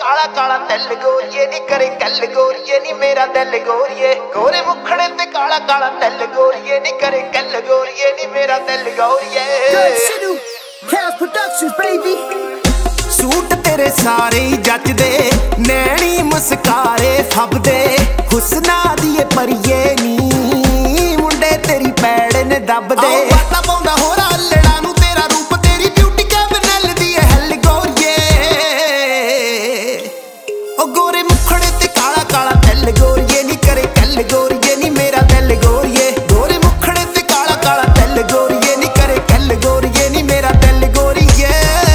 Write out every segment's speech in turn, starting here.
काला काला दिल गोरिए नी करे कल गोरिए नी मेरा दिल गोरिए गोरे मुखड़े ते काला काला दिल गोरिए नी करे कल गोरिए नी मेरा दिल गोरिए Chaos Productions baby सूट तेरे सारे जचदे नैनी मुस्कारे फबदे हुस्ना दिए परिए नी मुंडे तेरी पैड़ ने दबदे वाता पाउंदा होरा लड़ा नू तेरा रूप तेरी ब्यूटी कैबनल दी हल गोरिए ओ गोरे मुखड़े ते काला काला दिल गोरिए नी करे कल गोरिए नी मेरा दिल गोरिए गोरे मुखड़े ते काला काला दिल गोरिए नी करे कल गोरिए नी मेरा दिल गोरिए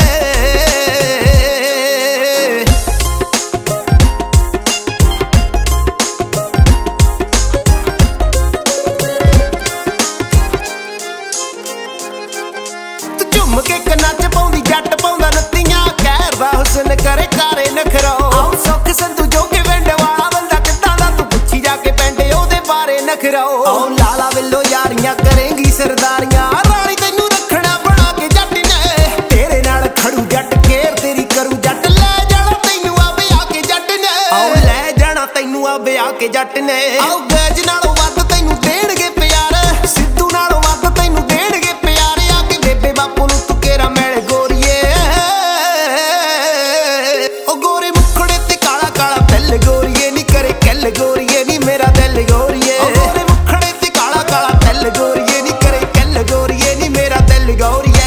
के कन्ना च पाउंदी जट पाउंदा नत्तियां कहरदा हुस्न करे कारे नखरो आओ सुख संधू जो के वेंड वाला बंदा किदां दा तू पुछी जाके पेंडे ओदे बारे नखरो आओ लाला विलो यारियां करेंगी सरदारियां रानी तैनू रखना बना के जट ने तेरे नाल खड़ू जट केर तेरी करू जट ले जाना तैनू आवे आके जट ने आओ ले जाना तैनू आवे आके जट ने आओ गज नालों वध तैनू देणगे प्यार सिद्धू नालों वध तैनू देणगे प्यार आके बेबे बापू गोरिए नी करे कल गोरिए नी मेरा दिल गोरिए गोरे मुखड़े ते काला काला दिल गोरिए नी करे कल गोरिए नी मेरा दिल गोरिए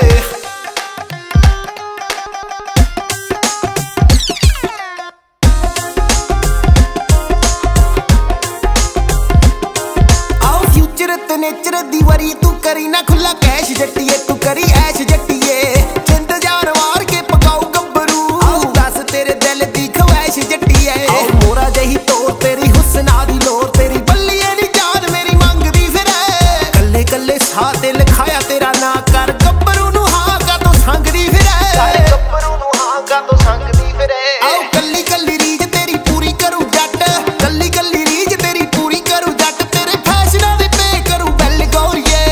आओ फ्यूचर ते नेचर दी वरी तू करी ना खुला कैश जट्टिए तू करी ऐश जट्टिए जिंद जान मार के पकाऊ गब्बरू आओ दस तेरे दिल दी ख्वाहिश जट्टिए मोरा जही तोर तेरी हुस्ना दी लोर तेरी बल्लिए नी जान मेरी मंगदी फिरे कल्ले कल्ले साह ते लिखाया तेरा ना कर गब्बरू नू हां का तो संगदी फिरे गब्बरू नू हां का तो संगदी फिरे आओ कल्ली कल्ली रीज तेरी पूरी करू जट कल्ली कल्ली रीज तेरी पूरी करू जट तेरे फैशना दे पे करू बेल गोरिए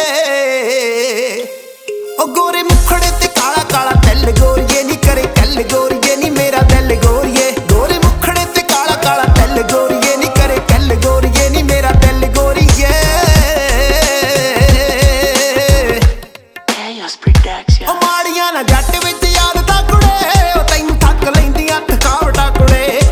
ओ गोरे मुखड़े ते काला काला दिल गोरिए नी करे कल गोरिए नी मेरा दिल गोरिए गोरे मुखड़े ते काला काला दिल गोरिए नी करे कल गोरिए नी मेरा दिल गोरिए Chaos Productions ओ माड़ियां ना जट विच याद ता कुड़े ओ तैनू थक लैंदियां थकावटा कुड़े